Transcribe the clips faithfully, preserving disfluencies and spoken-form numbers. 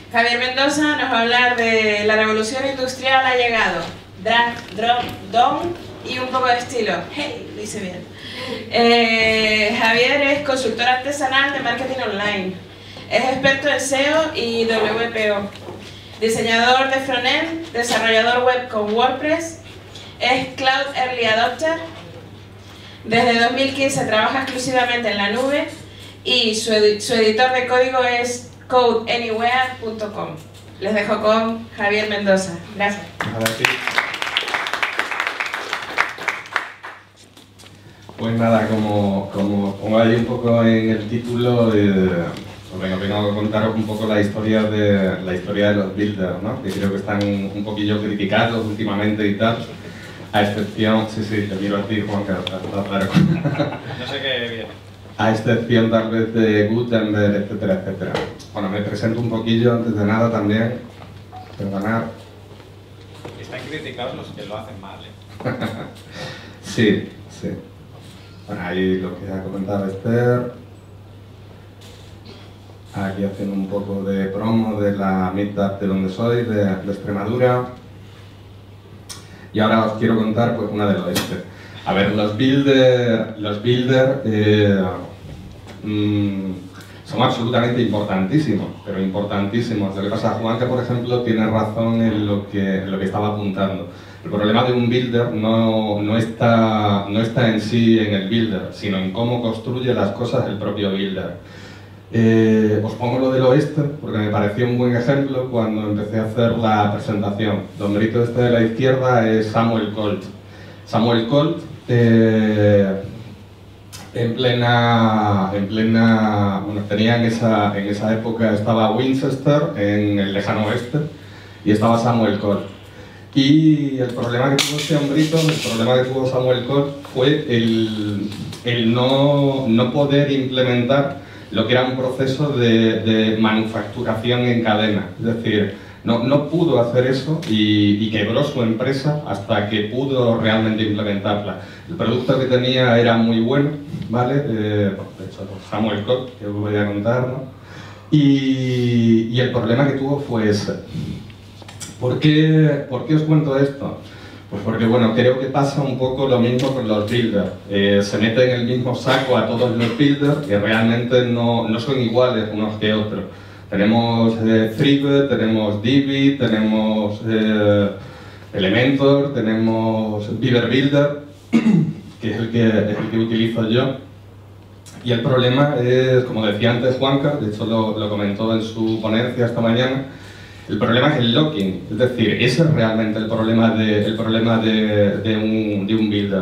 Javier Mendoza nos va a hablar de la revolución industrial ha llegado, drag, drop, down y un poco de estilo. Hey, lo hice bien. Eh, Javier es consultor artesanal de marketing online, es experto en S E O y W P O, diseñador de frontend, desarrollador web con WordPress, es Cloud Early Adopter, desde dos mil quince trabaja exclusivamente en la nube y su, ed su editor de código es code anywhere punto com. Les dejo con Javier Mendoza. Gracias. Pues nada, como, como pongo ahí un poco en el título, eh, vengo, vengo a contaros un poco la historia de la historia de los builders, ¿no? Que creo que están un poquillo criticados últimamente y tal, a excepción, sí, sí, te miro a ti, Juan, que está claro. No sé qué viene. A excepción tal vez de Gutenberg, etcétera, etcétera. Bueno, me presento un poquillo antes de nada también, perdonar. Están criticados los que lo hacen mal, ¿eh? Sí, sí. Bueno, ahí lo que ha comentado Esther. Aquí haciendo un poco de promo de la meetup de donde soy, de, de Extremadura. Y ahora os quiero contar pues una del oeste. A ver, los builders los builder, eh, mmm, son absolutamente importantísimos, pero importantísimos. Lo que pasa, Juanca, por ejemplo, tiene razón en lo que, en lo que estaba apuntando. El problema de un builder no, no, está, no está en sí en el builder, sino en cómo construye las cosas el propio builder. Eh, os pongo lo del oeste porque me pareció un buen ejemplo cuando empecé a hacer la presentación. El hombrito este de la izquierda es Samuel Colt. Samuel Colt, eh, en plena, en plena, bueno, tenía en esa, en esa época estaba Winchester en el lejano oeste y estaba Samuel Colt. Y el problema que tuvo este hombrito, el problema que tuvo Samuel Colt fue el, el no, no poder implementar lo que era un proceso de, de manufacturación en cadena. Es decir, no, no pudo hacer eso y, y quebró su empresa hasta que pudo realmente implementarla. El producto que tenía era muy bueno, ¿vale? Eh, de hecho, Samuel Colt, que os voy a contar, ¿no? Y, y el problema que tuvo fue ese. ¿Por qué, ¿Por qué os cuento esto? Pues porque, bueno, creo que pasa un poco lo mismo con los builders. Eh, se meten en el mismo saco a todos los builders que realmente no, no son iguales unos que otros. Tenemos eh, Thrive, tenemos Divi, tenemos eh, Elementor, tenemos Beaver Builder, que es el que, es el que utilizo yo. Y el problema es, como decía antes Juanca, de hecho lo, lo comentó en su ponencia esta mañana, el problema es el locking, es decir, ese es realmente el problema de, el problema de, de, un, de un builder.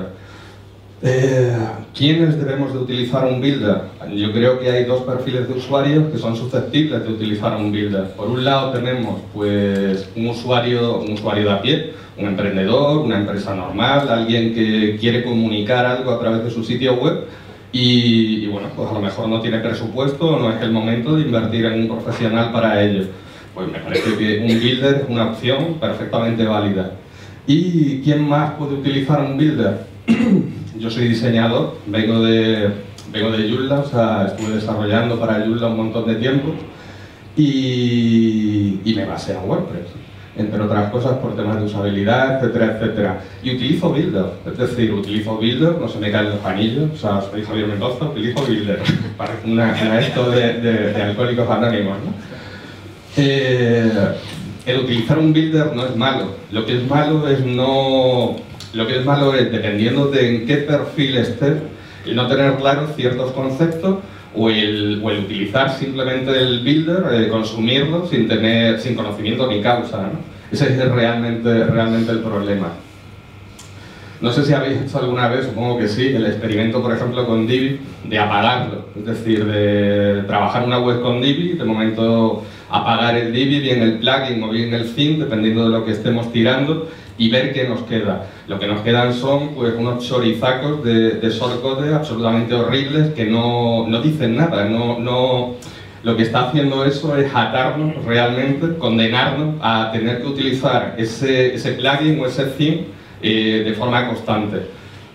Eh, ¿Quiénes debemos de utilizar un builder? Yo creo que hay dos perfiles de usuarios que son susceptibles de utilizar un builder. Por un lado tenemos pues, un, usuario, un usuario de a pie, un emprendedor, una empresa normal, alguien que quiere comunicar algo a través de su sitio web y, y bueno, pues a lo mejor no tiene presupuesto o no es el momento de invertir en un profesional para ello. Pues me parece que un builder es una opción perfectamente válida. ¿Y quién más puede utilizar un builder? Yo soy diseñador, vengo de, vengo de Joomla, o sea, estuve desarrollando para Joomla un montón de tiempo y, y me basé en WordPress, entre otras cosas por temas de usabilidad, etcétera, etcétera. Y utilizo builder, es decir, utilizo builder, no se me caen los anillos, o sea, soy Javier Mendoza, utilizo builder. Parece una, una esto de, de, de Alcohólicos Anónimos, ¿no? Eh, el utilizar un builder no es malo, lo que es malo es no... Lo que es malo es, dependiendo de en qué perfil estés, el no tener claros ciertos conceptos o el, o el utilizar simplemente el builder, eh, consumirlo sin tener, sin conocimiento ni causa, ¿no? Ese es realmente, realmente el problema. No sé si habéis hecho alguna vez, supongo que sí, el experimento, por ejemplo, con Divi, de apagarlo. Es decir, de trabajar una web con Divi, de momento apagar el Divi, bien el plugin o bien el theme, dependiendo de lo que estemos tirando, y ver qué nos queda. Lo que nos quedan son pues, unos chorizacos de, de shortcode absolutamente horribles que no, no dicen nada. No, no, lo que está haciendo eso es atarnos realmente, condenarnos a tener que utilizar ese, ese plugin o ese theme eh, de forma constante.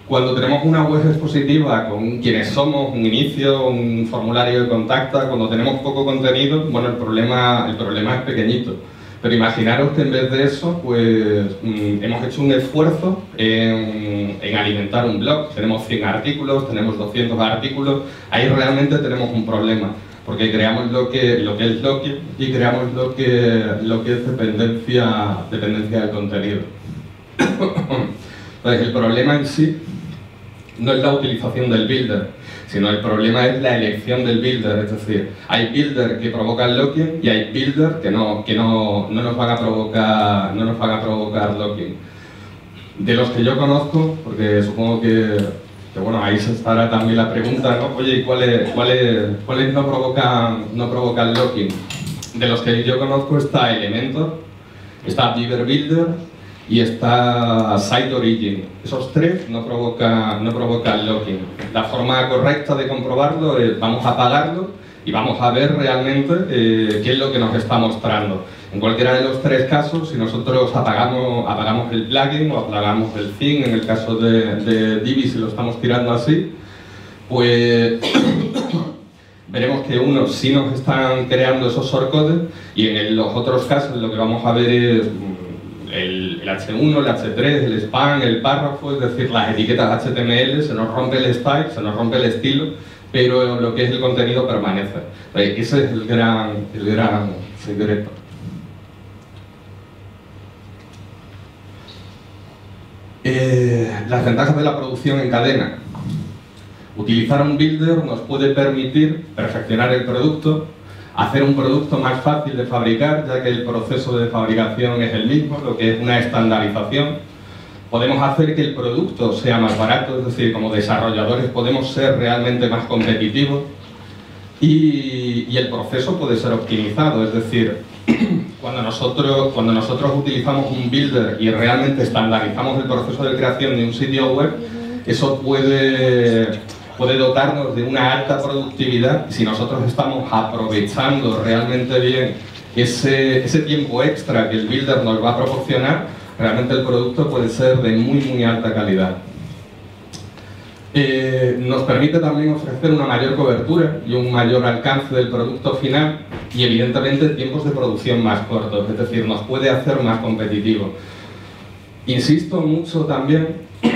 Cuando tenemos una web expositiva con quienes somos, un inicio, un formulario de contacto, cuando tenemos poco contenido, bueno, el problema, el problema es pequeñito. Pero imaginaros que en vez de eso, pues mmm, hemos hecho un esfuerzo en, en alimentar un blog. Tenemos cien artículos, tenemos doscientos artículos, ahí realmente tenemos un problema. Porque creamos lo que, lo que es login y creamos lo que, lo que es dependencia, dependencia del contenido. Entonces, el problema en sí no es la utilización del builder, sino el problema es la elección del builder. Es decir, hay builder que provocan login y hay builder que no, que no, no nos van a provocar, no nos van a provocar login. De los que yo conozco, porque supongo que, que bueno, ahí se estará también la pregunta, ¿no? Oye, ¿y cuáles, cuáles, cuáles no provocan, no provocan login? De los que yo conozco está Elementor, está Beaver Builder y está Site Origin. Esos tres no provocan, no provocan login. La forma correcta de comprobarlo es vamos a apagarlo y vamos a ver realmente eh, qué es lo que nos está mostrando. En cualquiera de los tres casos, si nosotros apagamos, apagamos el plugin o apagamos el theme, en el caso de, de Divi si lo estamos tirando así, pues veremos que unos sí nos están creando esos shortcodes y en los otros casos lo que vamos a ver es el, el hache uno, el hache tres, el span, el párrafo, es decir, las etiquetas H T M L, se nos rompe el style, se nos rompe el estilo, pero lo que es el contenido permanece. Ese es el gran, el gran secreto. Eh, las ventajas de la producción en cadena. Utilizar un builder nos puede permitir perfeccionar el producto, hacer un producto más fácil de fabricar, ya que el proceso de fabricación es el mismo, lo que es una estandarización. Podemos hacer que el producto sea más barato, es decir, como desarrolladores podemos ser realmente más competitivos y, y el proceso puede ser optimizado, es decir, cuando nosotros, cuando nosotros utilizamos un builder y realmente estandarizamos el proceso de creación de un sitio web, eso puede, puede dotarnos de una alta productividad y si nosotros estamos aprovechando realmente bien ese, ese tiempo extra que el builder nos va a proporcionar, realmente el producto puede ser de muy muy alta calidad. Eh, nos permite también ofrecer una mayor cobertura y un mayor alcance del producto final y evidentemente tiempos de producción más cortos, es decir, nos puede hacer más competitivos. Insisto mucho también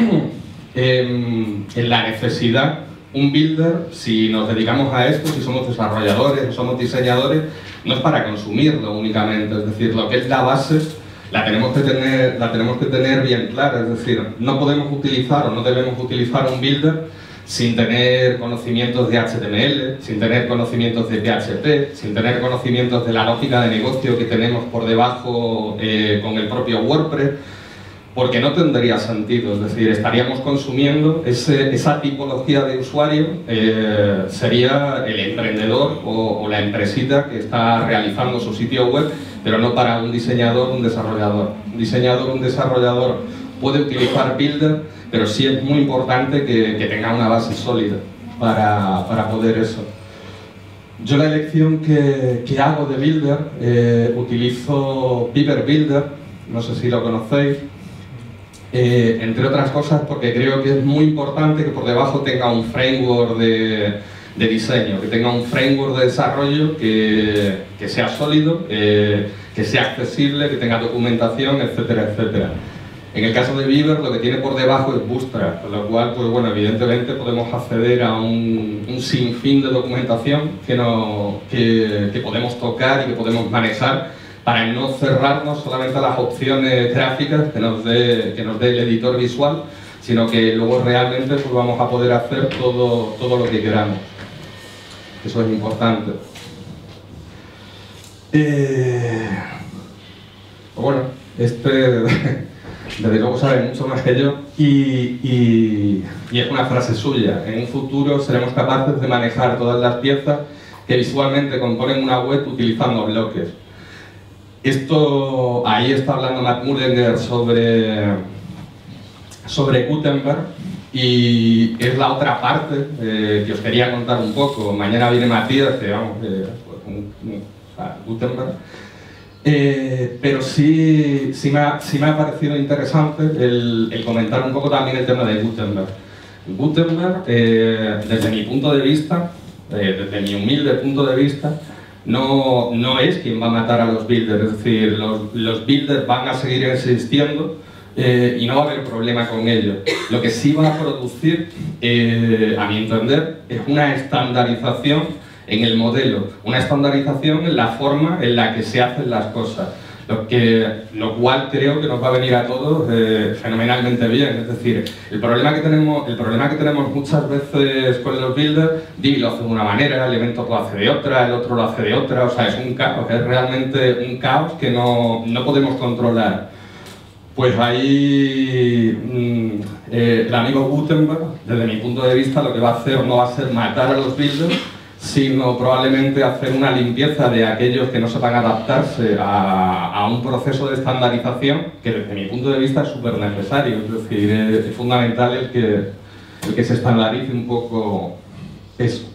en, en la necesidad, un builder, si nos dedicamos a esto, si somos desarrolladores o somos diseñadores, no es para consumirlo únicamente, es decir, lo que es la base La tenemos, que tener, la tenemos que tener bien clara, es decir, no podemos utilizar o no debemos utilizar un builder sin tener conocimientos de H T M L, sin tener conocimientos de P H P, sin tener conocimientos de la lógica de negocio que tenemos por debajo eh, con el propio WordPress, porque no tendría sentido, es decir, estaríamos consumiendo ese, esa tipología de usuario, eh, sería el emprendedor o, o la empresita que está realizando su sitio web, pero no para un diseñador o un desarrollador. Un diseñador o un desarrollador puede utilizar Builder, pero sí es muy importante que, que tenga una base sólida para, para poder eso. Yo la elección que, que hago de Builder, eh, utilizo Beaver Builder, no sé si lo conocéis, eh, entre otras cosas porque creo que es muy importante que por debajo tenga un framework de, de diseño, que tenga un framework de desarrollo que, que sea sólido, eh, que sea accesible, que tenga documentación, etcétera, etcétera. En el caso de Beaver lo que tiene por debajo es Bootstrap, con lo cual, pues bueno, evidentemente podemos acceder a un, un sinfín de documentación que, no, que, que podemos tocar y que podemos manejar para no cerrarnos solamente a las opciones gráficas que nos dé, que nos dé el editor visual, sino que luego realmente pues, vamos a poder hacer todo, todo lo que queramos. Eso es importante. Eh, pues bueno, este desde luego sabe mucho más que yo y, y, y es una frase suya. En un futuro seremos capaces de manejar todas las piezas que visualmente componen una web utilizando bloques. Esto, ahí está hablando Matt Mullinger sobre, sobre Gutenberg y es la otra parte eh, que os quería contar un poco. Mañana viene Matías, que vamos, eh, un, un, o sea, Gutenberg. Eh, pero sí, sí, me ha, sí me ha parecido interesante el, el comentar un poco también el tema de Gutenberg. Gutenberg, eh, desde mi punto de vista, eh, desde mi humilde punto de vista, no, no es quien va a matar a los builders, es decir, los, los builders van a seguir existiendo eh, y no va a haber problema con ello. Lo que sí va a producir, eh, a mi entender, es una estandarización en el modelo, una estandarización en la forma en la que se hacen las cosas, lo, que, lo cual creo que nos va a venir a todos eh, fenomenalmente bien. Es decir, el problema, que tenemos, el problema que tenemos muchas veces con los builders, Divi lo hace de una manera, el evento lo hace de otra, el otro lo hace de otra, o sea, es un caos, es realmente un caos que no, no podemos controlar. Pues ahí mmm, eh, el amigo Gutenberg, desde mi punto de vista, lo que va a hacer no va a ser matar a los builders, sino probablemente hacer una limpieza de aquellos que no sepan adaptarse a, a un proceso de estandarización que desde mi punto de vista es súper necesario. Es decir, es, es fundamental el que, el que se estandarice un poco eso.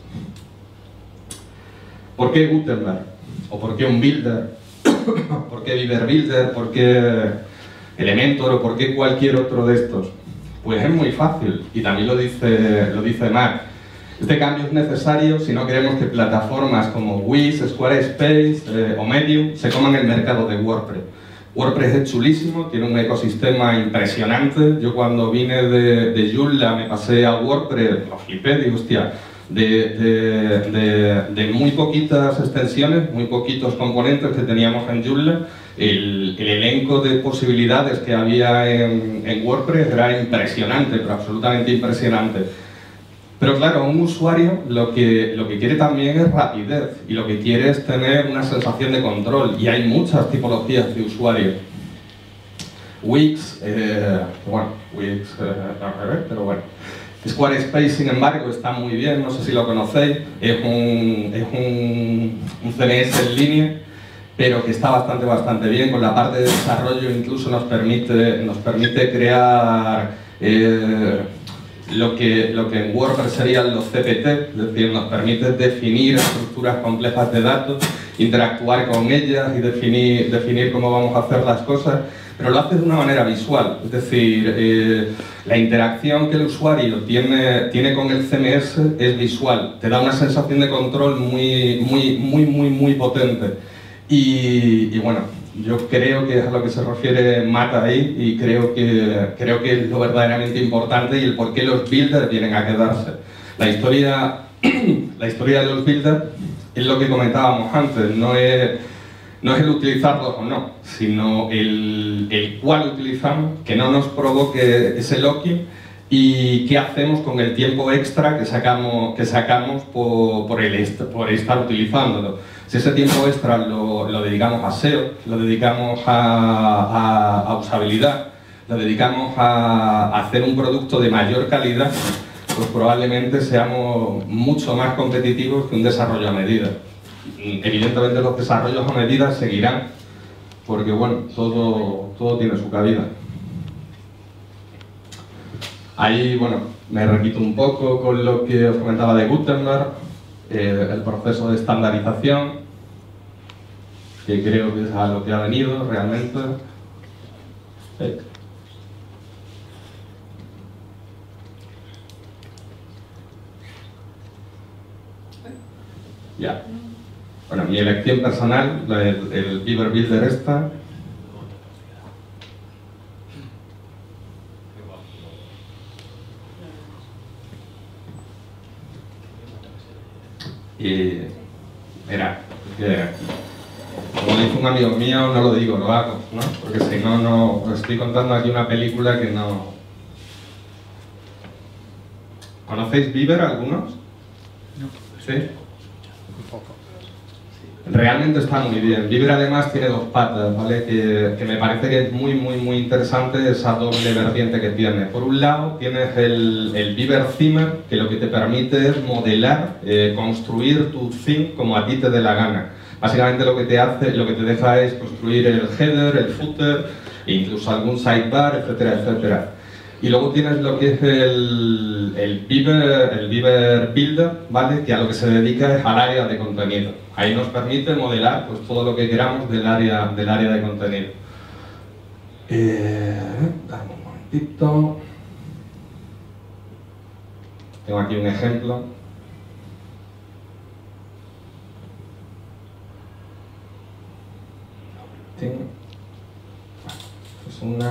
¿Por qué Gutenberg? ¿O por qué un builder? ¿Por qué Beaver Builder? ¿Por qué Elementor? ¿O por qué cualquier otro de estos? Pues es muy fácil, y también lo dice, lo dice Mark. Este cambio es necesario si no queremos que plataformas como Wix, Squarespace eh, o Medium se coman el mercado de WordPress. WordPress es chulísimo, tiene un ecosistema impresionante. Yo cuando vine de, de Joomla me pasé a WordPress, lo flipé, digo, hostia, de, de, de, de muy poquitas extensiones, muy poquitos componentes que teníamos en Joomla, el, el elenco de posibilidades que había en, en WordPress era impresionante, pero absolutamente impresionante. Pero claro, un usuario lo que, lo que quiere también es rapidez y lo que quiere es tener una sensación de control, y hay muchas tipologías de usuario. Wix, eh, bueno, Wix, eh, pero bueno. Squarespace, sin embargo, está muy bien, no sé si lo conocéis, es un, es un, un C M S en línea, pero que está bastante, bastante bien. Con la parte de desarrollo incluso nos permite, nos permite crear eh, Lo que, lo que en WordPress serían los C P T, es decir, nos permite definir estructuras complejas de datos, interactuar con ellas y definir, definir cómo vamos a hacer las cosas, pero lo hace de una manera visual, es decir, eh, la interacción que el usuario tiene, tiene con el C M S es visual, te da una sensación de control muy, muy, muy, muy, muy potente. Y, y bueno, yo creo que es a lo que se refiere Matt ahí, y creo que, creo que es lo verdaderamente importante y el por qué los builders vienen a quedarse. La historia, la historia de los builders es lo que comentábamos antes, no es, no es el utilizarlos o no, sino el, el cuál utilizamos, que no nos provoque ese locking, y qué hacemos con el tiempo extra que sacamos, que sacamos por, por, el est por estar utilizándolo. Si ese tiempo extra lo, lo dedicamos a S E O, lo dedicamos a, a, a usabilidad, lo dedicamos a, a hacer un producto de mayor calidad, pues probablemente seamos mucho más competitivos que un desarrollo a medida. Evidentemente los desarrollos a medida seguirán, porque bueno, todo, todo tiene su cabida. Ahí, bueno, me repito un poco con lo que os comentaba de Gutenberg, eh, el proceso de estandarización, que creo que es a lo que ha venido realmente. Eh. Ya. Bueno, mi elección personal, el, el Beaver Builder esta. Y mira, que, como dice un amigo mío, no lo digo, lo hago, ¿no? Porque si no, no, os estoy contando aquí una película que no... ¿Conocéis Beaver algunos? No. ¿Sí? Un poco. Realmente está muy bien. Beaver además tiene dos patas, ¿vale? Que, que me parece que es muy, muy, muy interesante esa doble vertiente que tiene. Por un lado tienes el, el Beaver Themer, que lo que te permite es modelar, eh, construir tu theme como a ti te dé la gana. Básicamente lo que te hace, lo que te deja es construir el header, el footer, e incluso algún sidebar, etcétera, etcétera. Y luego tienes lo que es el, el, Beaver, el Beaver Builder, ¿vale? Que a lo que se dedica es al área de contenido. Ahí nos permite modelar pues, todo lo que queramos del área, del área de contenido. Eh, dame un momentito. Tengo aquí un ejemplo. Es una,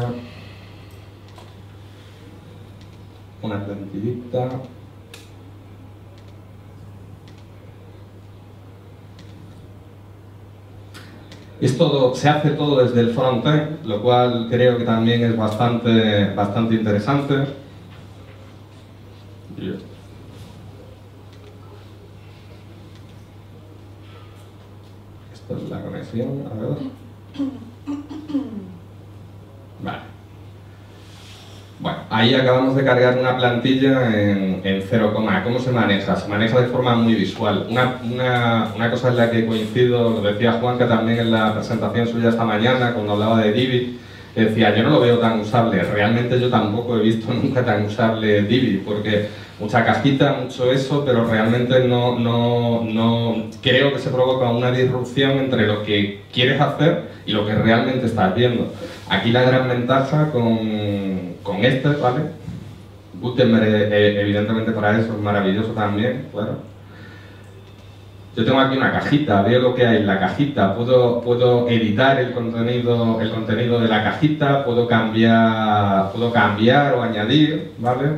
una plantillita. Es todo, se hace todo desde el frontend, lo cual creo que también es bastante, bastante interesante. Esta es la conexión, a ver. Vale. Bueno, ahí acabamos de cargar una plantilla en, en cero, ¿cómo se maneja? Se maneja de forma muy visual. Una, una, una cosa en la que coincido, lo decía Juanca también en la presentación suya esta mañana, cuando hablaba de Divi, decía, yo no lo veo tan usable. Realmente yo tampoco he visto nunca tan usable Divi, porque mucha cajita, mucho eso, pero realmente no, no, no creo que se provoca una disrupción entre lo que quieres hacer y lo que realmente estás viendo. Aquí la gran ventaja con, con este, ¿vale? Gutenberg, eh, evidentemente para eso es maravilloso también, claro. Yo tengo aquí una cajita, veo lo que hay en la cajita, puedo, puedo editar el contenido, el contenido de la cajita, puedo cambiar, puedo cambiar o añadir, ¿vale?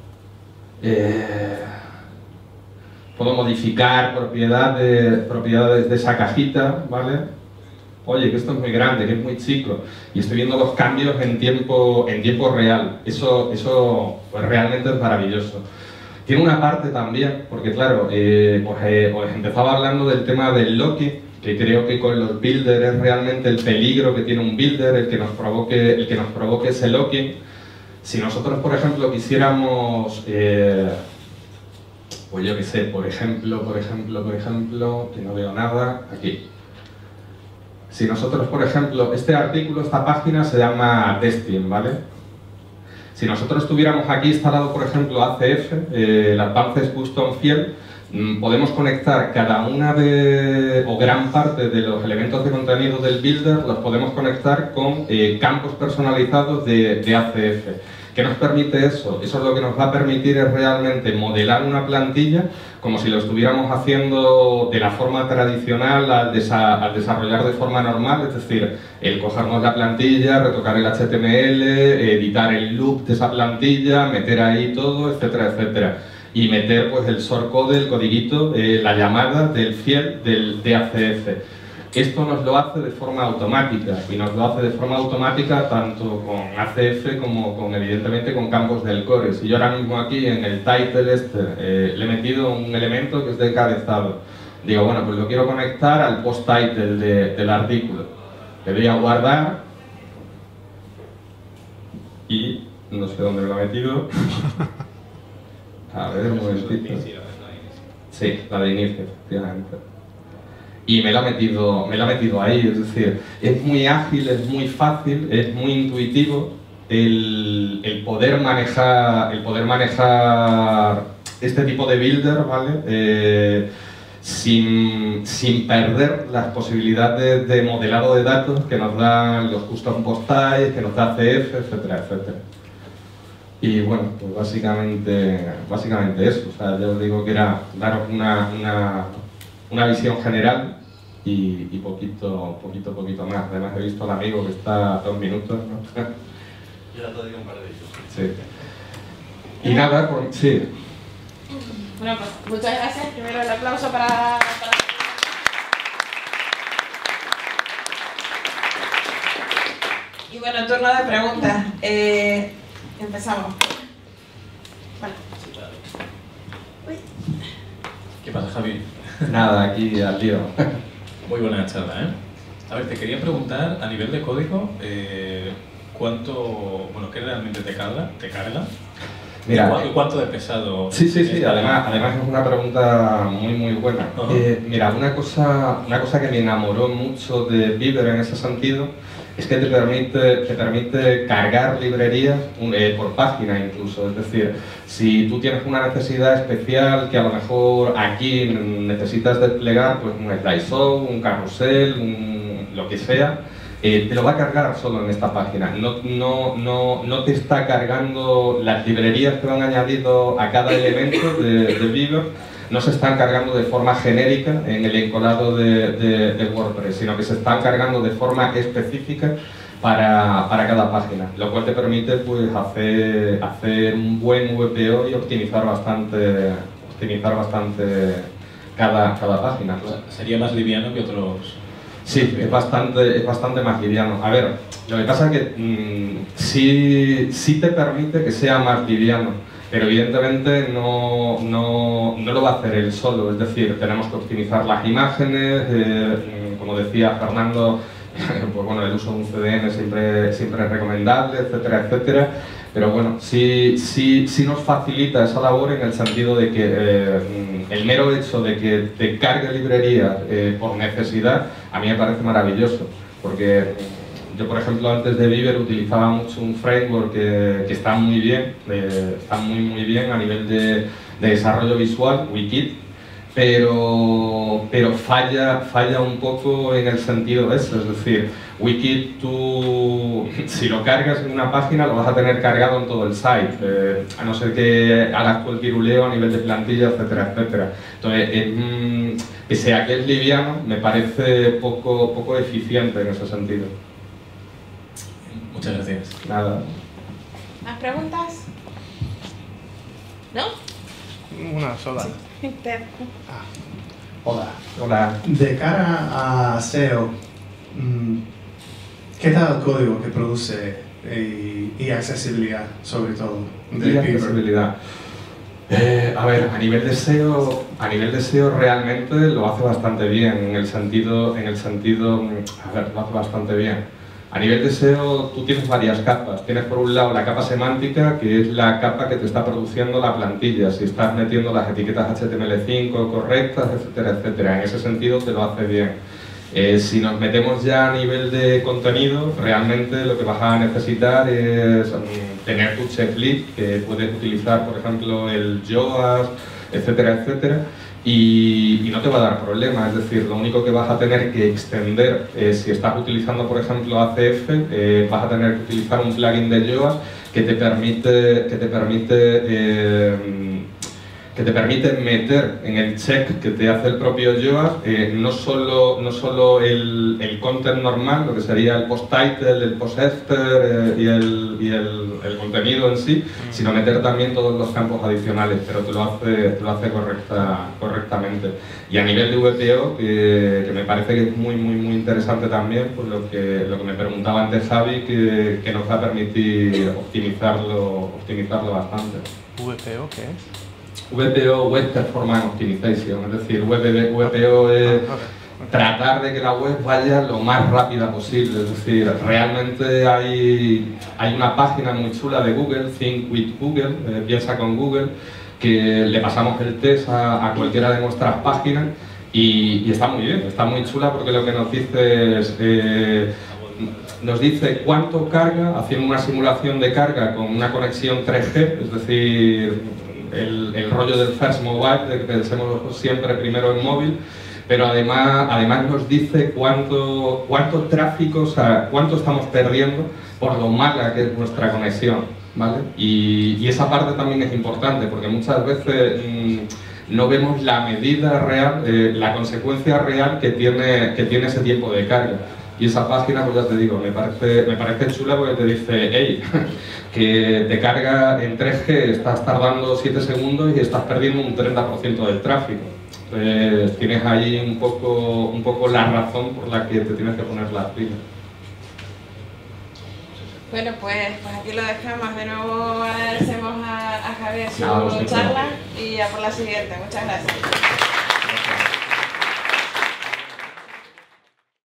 Eh, puedo modificar propiedades, propiedades de esa cajita, ¿vale? Oye, que esto es muy grande, que es muy chico, y estoy viendo los cambios en tiempo, en tiempo real. Eso, eso pues realmente es maravilloso. Tiene una parte también, porque claro, eh, pues, eh, pues empezaba hablando del tema del locking, que creo que con los builders es realmente el peligro que tiene un builder, el que nos provoque, el que nos provoque ese locking. Si nosotros, por ejemplo, quisiéramos, eh, pues yo qué sé, por ejemplo, por ejemplo, por ejemplo, que no veo nada, aquí. Si nosotros, por ejemplo, este artículo, esta página se llama Testing, ¿vale? Si nosotros tuviéramos aquí instalado, por ejemplo, A C F, eh, el Advanced Custom Field, mmm, podemos conectar cada una de, o gran parte de los elementos de contenido del builder, los podemos conectar con eh, campos personalizados de, de A C F. ¿Qué nos permite eso? Eso es lo que nos va a permitir es realmente modelar una plantilla como si lo estuviéramos haciendo de la forma tradicional al, desa al desarrollar de forma normal, es decir, el cogernos la plantilla, retocar el H T M L, editar el loop de esa plantilla, meter ahí todo, etcétera, etcétera. Y meter pues el source code, el codiguito, eh, la llamada del field del D A C F. Esto nos lo hace de forma automática y nos lo hace de forma automática tanto con A C F como con, evidentemente, con campos del core. Si yo ahora mismo aquí en el title este eh, le he metido un elemento que es de encabezado, digo, bueno, pues lo quiero conectar al post-title de, del artículo. Le doy a guardar y no sé dónde lo he metido. A ver, un momentito. Sí, la de inicio, efectivamente. Y me la, ha metido, me la ha metido ahí, es decir, es muy ágil, es muy fácil, es muy intuitivo el, el, poder, manejar, el poder manejar este tipo de builder, ¿vale? Eh, sin, sin perder las posibilidades de modelado de datos que nos dan los custom post types, que nos da C F, etcétera, etcétera. Y bueno, pues básicamente, básicamente eso, o sea, yo os digo que era daros una, una una visión general y, y poquito, poquito, poquito más. Además he visto al amigo que está a dos minutos, ¿no? Yo ya te digo un par de ellos. Sí. Y nada, por, sí. Bueno, pues muchas gracias. Primero el aplauso para... para... Y bueno, turno de preguntas. Eh, empezamos. Vale. Uy. ¿Qué pasa, Javi? Nada, aquí al lío. Muy buena charla, ¿eh? A ver, te quería preguntar, a nivel de código, eh, ¿cuánto, bueno, qué realmente te carga? ¿Te carga? Mira, ¿Y cuánto de pesado? Sí, sí, sí, además, además es una pregunta muy, muy buena. Uh-huh. eh, mira, una cosa, una cosa que me enamoró mucho de Beaver en ese sentido es que te permite, te permite cargar librerías eh, por página incluso. Es decir, si tú tienes una necesidad especial que a lo mejor aquí necesitas desplegar pues, un slideshow, un carrusel, un, lo que sea, eh, te lo va a cargar solo en esta página. No, no, no, no te está cargando las librerías que van añadido a cada elemento de, de Beaver. No se están cargando de forma genérica en el encolado de, de, de WordPress, sino que se están cargando de forma específica para, para cada página, lo cual te permite pues, hacer, hacer un buen V P O y optimizar bastante, optimizar bastante cada, cada página. O sea, sería más liviano que otros... Sí, es bastante, es bastante más liviano. A ver, lo que pasa es que mmm, sí, sí te permite que sea más liviano, pero evidentemente no, no, no lo va a hacer él solo. Es decir, tenemos que optimizar las imágenes, eh, como decía Fernando, pues bueno, el uso de un C D N siempre, siempre es recomendable, etcétera, etcétera. Pero bueno, sí, sí, sí nos facilita esa labor en el sentido de que eh, el mero hecho de que te cargue librerías eh, por necesidad, a mí me parece maravilloso, porque yo, por ejemplo, antes de Beaver utilizaba mucho un framework que, que está muy bien, eh, está muy muy bien a nivel de, de desarrollo visual, Wikit, pero, pero falla, falla un poco en el sentido de eso, es decir, Wikit tú, si lo cargas en una página, lo vas a tener cargado en todo el site, eh, a no ser que hagas tú el piruleo a nivel de plantilla, etcétera, etcétera. Entonces, eh, pese a que es liviano, me parece poco, poco eficiente en ese sentido. Muchas gracias. Nada. ¿Más preguntas? ¿No? Una sola. Sí. Ah. Hola. Hola. De cara a S E O, ¿qué tal el código que produce y, y accesibilidad, sobre todo, de Y Beaver? accesibilidad. Eh, a ver, a nivel de S E O, a nivel de S E O realmente lo hace bastante bien, en el sentido, en el sentido, a ver, lo hace bastante bien. A nivel de S E O tú tienes varias capas. Tienes por un lado la capa semántica, que es la capa que te está produciendo la plantilla, si estás metiendo las etiquetas H T M L cinco correctas, etcétera, etcétera. En ese sentido te lo hace bien. Eh, si nos metemos ya a nivel de contenido, realmente lo que vas a necesitar es um, tener tu checklist, que puedes utilizar, por ejemplo, el Yoast, etcétera, etcétera. Y, y no te va a dar problema, es decir, lo único que vas a tener que extender, eh, si estás utilizando por ejemplo A C F, eh, vas a tener que utilizar un plugin de Yoast que te permite, que te permite, eh, que te permite meter en el check que te hace el propio Yoast eh, no solo, no solo el, el content normal, lo que sería el post title, el post header eh, y, el, y el, el contenido en sí, sino meter también todos los campos adicionales, pero te lo hace, te lo hace correcta, correctamente. Y a nivel de V P O, que, que me parece que es muy muy muy interesante también, pues lo que, lo que me preguntaba antes Javi, que, que nos va a permitir optimizarlo, optimizarlo bastante. ¿V P O qué es? V P O, Web Performance Optimization, es decir, V P O es tratar de que la web vaya lo más rápida posible, es decir, realmente hay, hay una página muy chula de Google, Think with Google, eh, piensa con Google, que le pasamos el test a, a cualquiera de nuestras páginas y, y está muy bien, está muy chula porque lo que nos dice es, eh, nos dice cuánto carga, haciendo una simulación de carga con una conexión tres G, es decir, El, el rollo del first mobile, de que pensemos siempre primero en móvil, pero además, además nos dice cuánto, cuánto tráfico, o sea, cuánto estamos perdiendo por lo mala que es nuestra conexión, ¿vale? Y, y esa parte también es importante, porque muchas veces mmm, no vemos la medida real, eh, la consecuencia real que tiene, que tiene ese tiempo de carga. Y esa página, pues ya te digo, me parece, me parece chula porque te dice, hey, que te carga en tres G, estás tardando siete segundos y estás perdiendo un treinta por ciento del tráfico. Entonces tienes ahí un poco, un poco la razón por la que te tienes que poner las pilas. Bueno, pues, pues aquí lo dejamos. De nuevo agradecemos a, a Javier su Nada, charla y a por la siguiente. Muchas gracias.